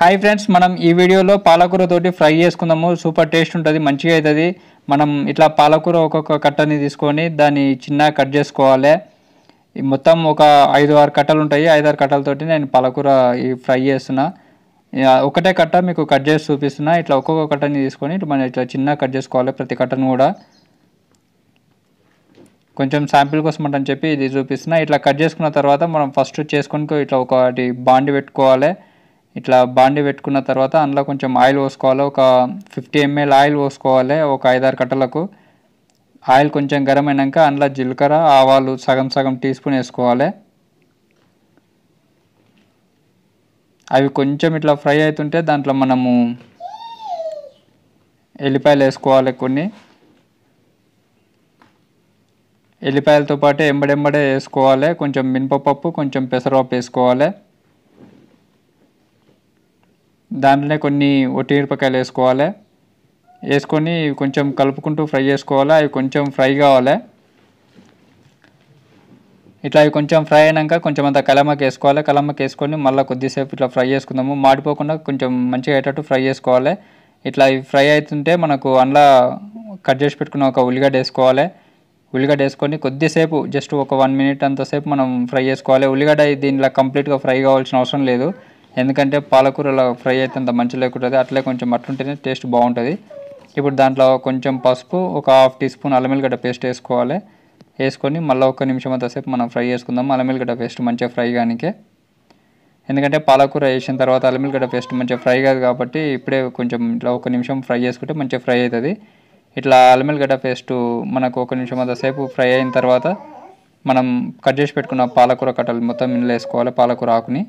Hi friends, మనం ఈ వీడియోలో పాలకూర తోటి ఫ్రై చేసుకుందాము. సూపర్ టేస్ట్ ఉంటుంది, మంచిగా అవుతుంది. మనం ఇట్లా పాలకూర ఒక్కొక్క కట్టని తీసుకొని దాన్ని చిన్నగా కట్ చేసుకోవాలి. మొత్తం ఒక 5-6 కట్టలు ఉంటాయి. 5-6 కట్టలతోటి నేను పాలకూర ఈ ఫ్రై చేస్తున్నా. ఒకటే కట్ట మీకు కట్ చేసి చూపిస్తున్నా. ఇట్లా ఒక్కొక్క కట్టని తీసుకొని మనం ఇట్లా చిన్నగా కట్ చేసుకోవాలి. ప్రతి కట్టను కూడా కొంచెం శాంపిల్ కోసం అని చెప్పి ఇది చూపిస్తున్నా. ఇట్లా కట్ చేసుకున్న తర్వాత మనం ఫస్ట్ చేసుకొని ఇట్లా ఒకటి బాండి పెట్టుకోవాలి. ఇట్లా బాండి పెట్టుకున్న తర్వాత అందులో కొంచెం ఆయిల్ పోసుకోవాలి. ఒక 50 ml ఆయిల్ పోసుకోవాలి. ఒక 5-6 కట్టలకు ఆయిల్ కొంచెం గరం అయినాక అందులో జీలకర్ర ఆవాలు సగం టీ స్పూన్ వేసుకోవాలి. అవి కొంచెం ఇట్లా ఫ్రై అవుతుంటే దాంట్లో మనము ఎల్లిపాయలు వేసుకోవాలి. కొన్ని ఎల్లిపాయలతో పాటు ఎంబడెంబడే వేసుకోవాలి. కొంచెం మినపప్పు, కొంచెం పెసరపప్పు వేసుకోవాలి. దాంట్లోనే కొన్ని ఒట్టిమిరపకాయలు వేసుకోవాలి. వేసుకొని కొంచెం కలుపుకుంటూ ఫ్రై చేసుకోవాలి. అవి కొంచెం ఫ్రై కావాలి. ఇట్లా అవి కొంచెం ఫ్రై అయినాక కొంచెం అంత కలమకి వేసుకోవాలి. కలమకి వేసుకొని మళ్ళీ కొద్దిసేపు ఇట్లా ఫ్రై చేసుకుందాము. మాడిపోకుండా కొంచెం మంచిగా అయ్యేటట్టు ఫ్రై చేసుకోవాలి. ఇట్లా ఇవి ఫ్రై అవుతుంటే మనకు అందులో కట్ చేసి పెట్టుకున్న ఒక ఉల్లిగడ్డ వేసుకోవాలి. ఉల్లిగడ్డ వేసుకొని కొద్దిసేపు జస్ట్ ఒక 1 minute అంతసేపు మనం ఫ్రై చేసుకోవాలి. ఉల్లిగడ్డ దీనిలో కంప్లీట్గా ఫ్రై కావాల్సిన అవసరం లేదు. ఎందుకంటే పాలకూరలో ఫ్రై అయితే అంత మంచి లేకుంటుంది. అట్లే కొంచెం అట్లుంటేనే టేస్ట్ బాగుంటుంది. ఇప్పుడు దాంట్లో కొంచెం పసుపు, ఒక 1/2 teaspoon అల్లం వెల్లిగడ్డ పేస్ట్ వేసుకోవాలి. వేసుకొని మళ్ళీ 1 నిమిషం అంతసేపు మనం ఫ్రై చేసుకుందాం. అల్లం వెల్లిగడ్డ పేస్ట్ మంచిగా ఫ్రై కానికే, ఎందుకంటే పాలకూర వేసిన తర్వాత అల్లం వెల్లిగడ్డ పేస్ట్ మంచిగా ఫ్రై కాదు కాబట్టి ఇప్పుడే కొంచెం ఇట్లా 1 నిమిషం ఫ్రై చేసుకుంటే మంచిగా ఫ్రై అవుతుంది. ఇట్లా అల్లం వెల్లిగడ్డ పేస్ట్ మనకు 1 నిమిషం అంతసేపు ఫ్రై అయిన తర్వాత మనం కట్ చేసి పెట్టుకున్న పాలకూర కట్టలు మొత్తం ఇందులో వేసుకోవాలి. పాలకూర ఆకుని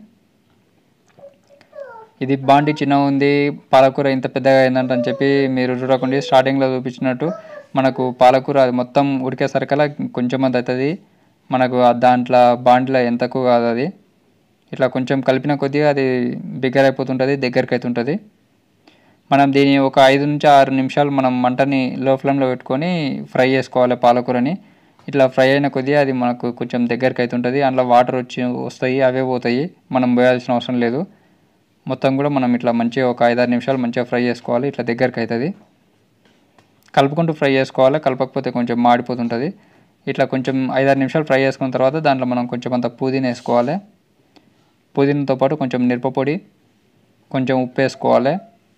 ఇది బాండి చిన్నగా ఉంది, పాలకూర ఇంత పెద్దగా అయిందంటని చెప్పి మీరు చూడకండి. స్టార్టింగ్లో చూపించినట్టు మనకు పాలకూర అది మొత్తం ఉడికేసరికల్లా కొంచెం అంత అవుతుంది. మనకు దాంట్లో బాండిలో ఎంతకు కాదు అది. ఇట్లా కొంచెం కలిపిన కొద్దిగా అది బిగ్గర అయిపోతుంటుంది, దగ్గరికి అవుతుంటుంది. మనం దీన్ని ఒక 5 నుంచి 6 నిమిషాలు మనం మంటని లో ఫ్లేమ్లో పెట్టుకొని ఫ్రై చేసుకోవాలి పాలకూరని. ఇట్లా ఫ్రై అయిన కొద్దిగా అది మనకు కొంచెం దగ్గరికి అవుతుంటుంది. అందులో వాటర్ వస్తాయి, అవే పోతాయి. మనం పోయాల్సిన అవసరం లేదు. మొత్తం కూడా మనం ఇట్లా మంచిగా ఒక 5-6 నిమిషాలు మంచిగా ఫ్రై చేసుకోవాలి. ఇట్లా దగ్గరికి అవుతుంది. కలుపుకుంటూ ఫ్రై చేసుకోవాలి, కలపకపోతే కొంచెం మాడిపోతుంటుంది. ఇట్లా కొంచెం 5-6 నిమిషాలు ఫ్రై చేసుకున్న తర్వాత దాంట్లో మనం కొంచెం అంత పుదీనా వేసుకోవాలి. పుదీనాతో పాటు కొంచెం మిరపపొడి, కొంచెం ఉప్పు వేసుకోవాలి.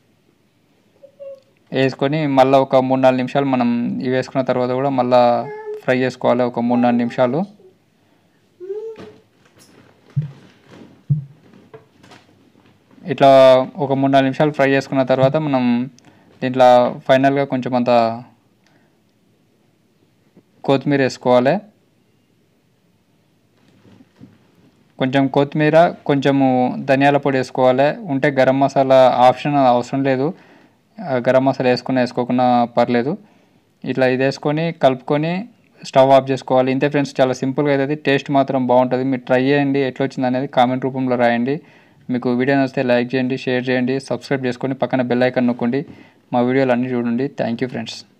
వేసుకొని మళ్ళీ ఒక 3-4 నిమిషాలు మనం ఇవి వేసుకున్న తర్వాత కూడా మళ్ళీ ఫ్రై చేసుకోవాలి. ఒక 3-4 నిమిషాలు ఇట్లా ఒక 3-4 నిమిషాలు ఫ్రై చేసుకున్న తర్వాత మనం దీంట్లో ఫైనల్గా కొంచెం అంత కొత్తిమీర వేసుకోవాలి. కొంచెం కొత్తిమీర, కొంచెము ధనియాల పొడి వేసుకోవాలి. ఉంటే గరం మసాలా ఆప్షన్, అవసరం లేదు. గరం మసాలా వేసుకోకుండా పర్లేదు. ఇట్లా ఇది వేసుకొని కలుపుకొని స్టవ్ ఆఫ్ చేసుకోవాలి. ఇంతే ఫ్రెండ్స్, చాలా సింపుల్గా అవుతుంది. టేస్ట్ మాత్రం బాగుంటుంది. మీరు ట్రై చేయండి. ఎట్లా వచ్చింది అనేది కామెంట్ రూపంలో రాయండి. మీకు వీడియో నచ్చితే లైక్ చేయండి, షేర్ చేయండి, సబ్స్క్రైబ్ చేసుకొని పక్కన బెల్ ఐకాన్ నొక్కండి. మా వీడియోలు అన్నీ చూడండి. Thank you friends.